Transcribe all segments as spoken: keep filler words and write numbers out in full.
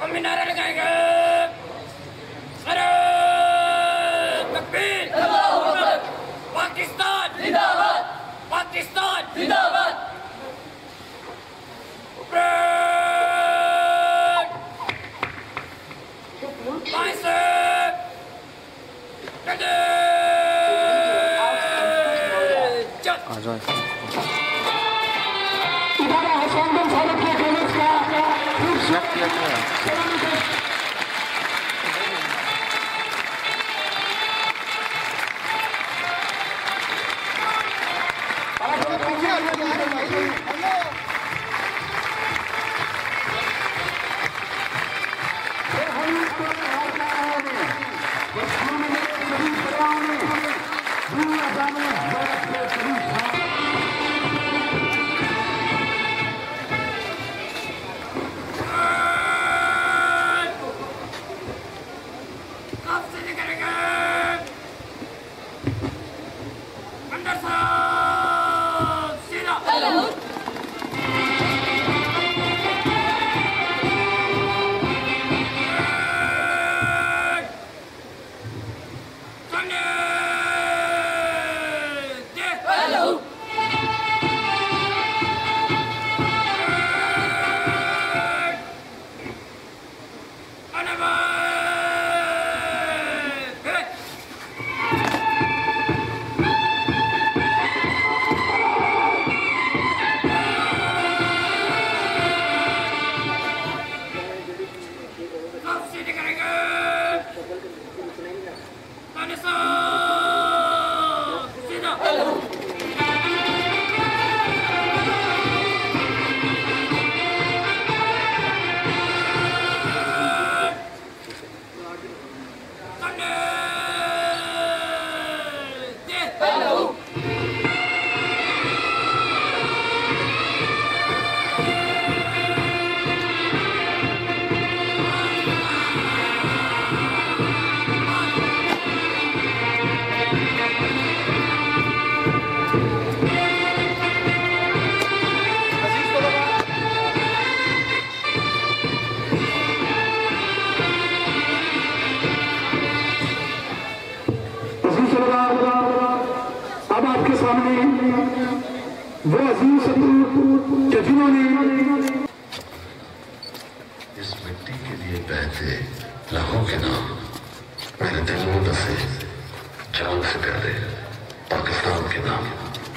में नारा लगाएगा। अरे तकबीर, पाकिस्तान जिंदाबाद, पाकिस्तान जिंदाबाद। अब आपके सामने वो अजीज सपूत के जिन्होंने इस मिट्टी के लिए बहते लहू के नाम मेरे दिल में बसे जान से प्यारे पाकिस्तान के नाम।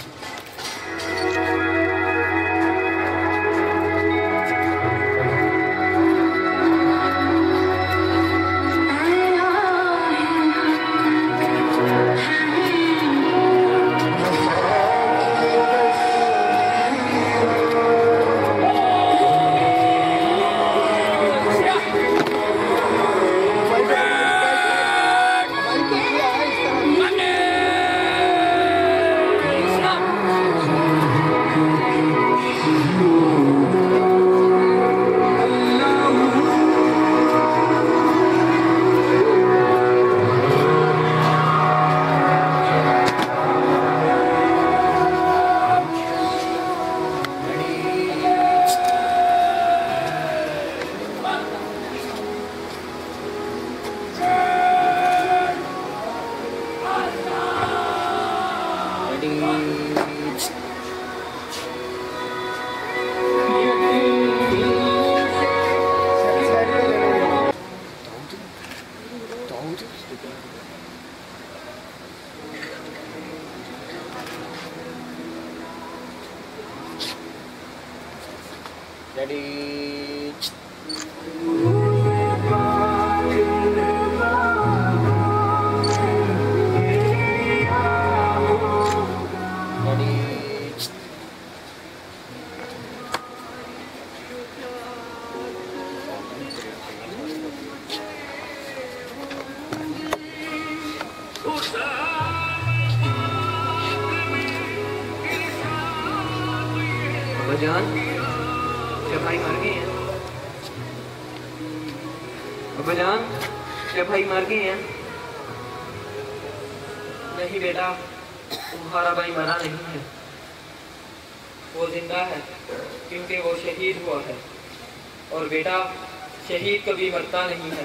जान क्या भाई मर गए हैं? अब्बा जान क्या भाई मर गए हैं? नहीं बेटा, तुम्हारा भाई मरा नहीं है, वो जिंदा है क्योंकि वो शहीद हुआ है। और बेटा शहीद कभी मरता नहीं है।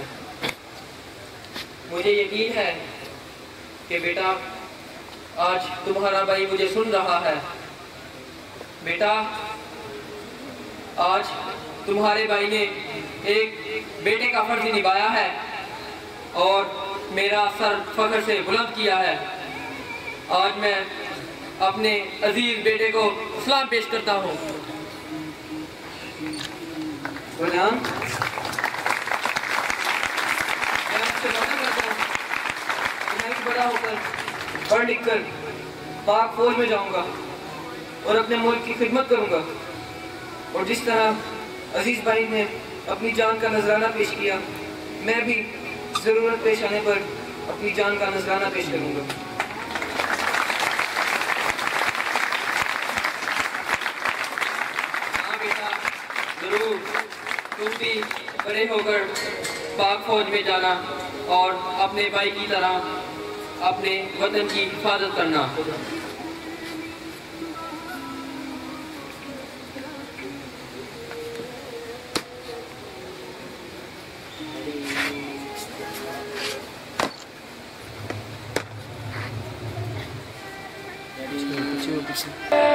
मुझे यकीन है कि बेटा आज तुम्हारा भाई मुझे सुन रहा है। बेटा आज तुम्हारे भाई ने एक बेटे का फर्ज निभाया है और मेरा सर फख्र से बुलंद किया है। आज मैं अपने अजीज बेटे को सलाम पेश करता हूँ। गुलाम, मैं आपसे वादा करता हूँ कि मैं भी बड़ा होकर पढ़ लिख कर पाक फौज में जाऊँगा और अपने मुल्क की खिदमत करूँगा। और जिस तरह अजीज भाई ने अपनी जान का नजराना पेश किया, मैं भी ज़रूरत पेश आने पर अपनी जान का नजराना पेश करूँगा। हाँ बेटा, ज़रूर तुम भी बड़े होकर पाक फौज में जाना और अपने भाई की तरह अपने वतन की हिफाजत करना। Hey!